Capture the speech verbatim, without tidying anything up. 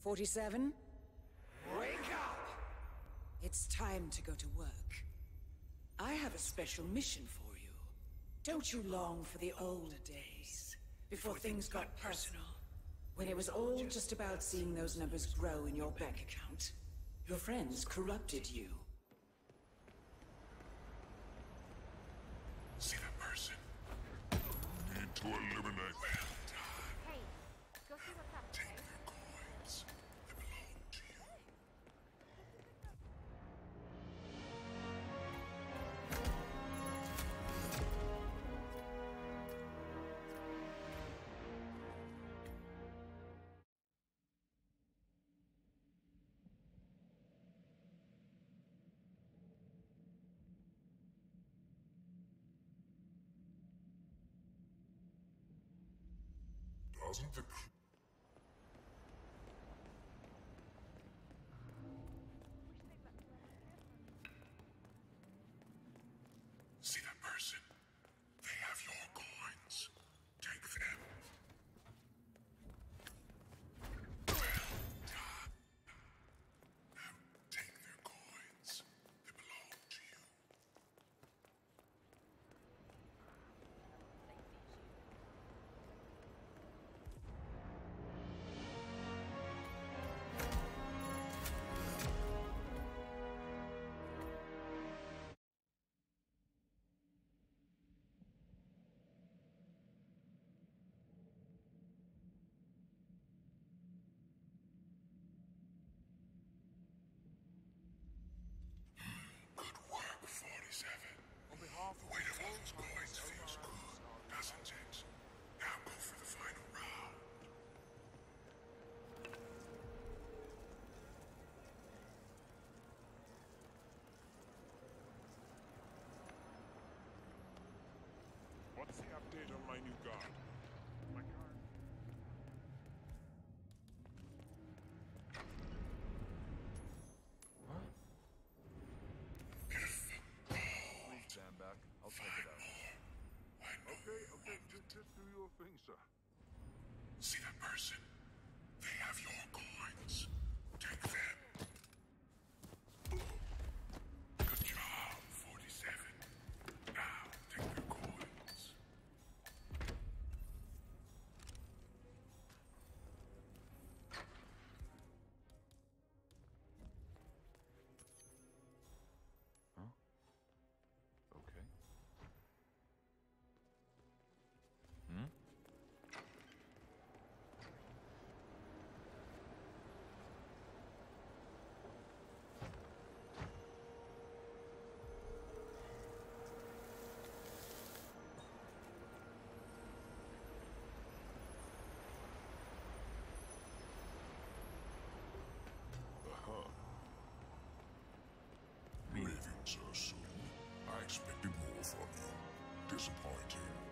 forty-seven? Wake up! It's time to go to work. I have a special mission for you. Don't you long for the old days, before things got personal? When it was all just about seeing those numbers grow in your bank account. Your friends corrupted you. See that person? Need to eliminate. Well done. Hey, go see what's up, Take okay? their coins. They belong to you. Doesn't the cr- See that person? They have your coins. Take them. Well done. Now take their coins. They belong to you. Good work, forty-seven. On behalf The weight of all those coins feels good, doesn't it? Now go for the final round. What's the update on my new guard? My guard. Please stand back. I'll check it out. I know Okay, you okay, want just, it. just do your thing, sir. See that person? They have your coins. Take them. Good job, forty-seven. Now take their coins. Huh? Okay. Hmm? Uh-huh. Leaving so soon. I expected more from you. Disappointing.